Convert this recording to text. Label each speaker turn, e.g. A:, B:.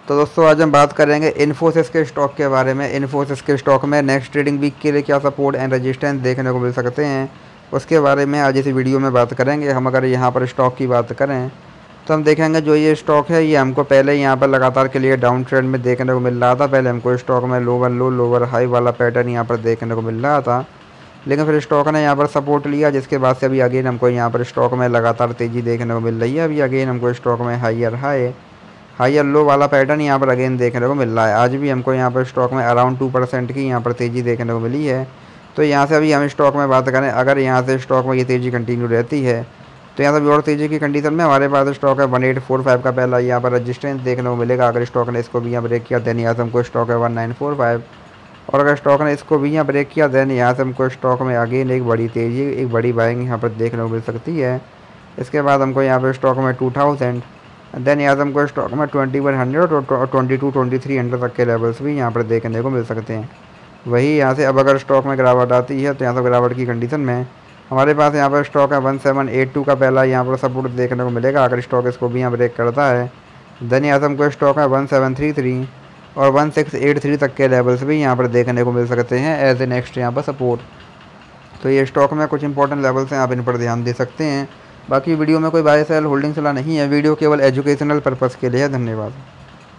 A: तो दोस्तों आज हम बात करेंगे इन्फोसिस के स्टॉक के बारे में। इन्फोसिस के स्टॉक में नेक्स्ट ट्रेडिंग वीक के लिए क्या सपोर्ट एंड रेजिस्टेंस देखने को मिल सकते हैं, उसके बारे में आज इस वीडियो में बात करेंगे। हम अगर यहाँ पर स्टॉक की बात करें तो हम देखेंगे जो ये स्टॉक है ये हमको पहले यहाँ पर लगातार के लिए डाउन ट्रेंड में देखने को मिल रहा था। पहले हमको स्टॉक में लोअर लो लोअर हाई वाला पैटर्न यहाँ पर देखने को मिल रहा था, लेकिन फिर स्टॉक ने यहाँ पर सपोर्ट लिया, जिसके बाद से अभी अगेन हमको यहाँ पर स्टॉक में लगातार तेज़ी देखने को मिल रही है। अभी अगेन हमको स्टॉक में हायर लो वाला पैटर्न यहाँ पर अगेन देखने को मिल रहा है। आज भी हमको यहाँ पर स्टॉक में अराउंड 2% की यहाँ पर तेज़ी देखने को मिली है। तो यहाँ से अभी हम स्टॉक में बात करें, अगर यहाँ से स्टॉक में ये तेज़ी कंटिन्यू रहती है तो यहाँ से भी और तेज़ी की कंडीशन में हमारे पास स्टॉक है 1845 का पहला यहाँ पर रजिस्टेंस देखने को मिलेगा। अगर स्टॉक ने इसको भी यहाँ ब्रेक किया देन यहाँ से हमको स्टॉक है 1945, और अगर स्टॉक ने इसको भी यहाँ ब्रेक किया देन यहाँ से हमको स्टॉक में अगेन एक बड़ी तेज़ी एक बड़ी बाइंग यहाँ पर देखने को मिल सकती है। इसके बाद हमको यहाँ पर स्टॉक में 2000 देन यहाँ से हमको स्टॉक में 2100 और 2300 तक के लेवल्स भी यहाँ पर देखने को मिल सकते हैं। वही यहाँ से अब अगर स्टॉक में गिरावट आती है तो यहाँ से गिरावट की कंडीशन में हमारे पास यहाँ पर स्टॉक है 1782 का पहला यहाँ पर सपोर्ट देखने को मिलेगा। अगर स्टॉक इसको भी यहाँ ब्रेक करता है देन यहाँ से हमको स्टॉक है 1733 और 1683 तक के लेवल्स भी यहाँ पर देखने को मिल सकते हैं एज ए नेक्स्ट यहाँ पर सपोर्ट। तो ये स्टॉक में कुछ इंपॉर्टेंट लेवल्स हैं, आप इन पर ध्यान दे सकते हैं। बाकी वीडियो में कोई बाय सेल होल्डिंग सलाह नहीं है, वीडियो केवल एजुकेशनल पर्पज़ के लिए है। धन्यवाद।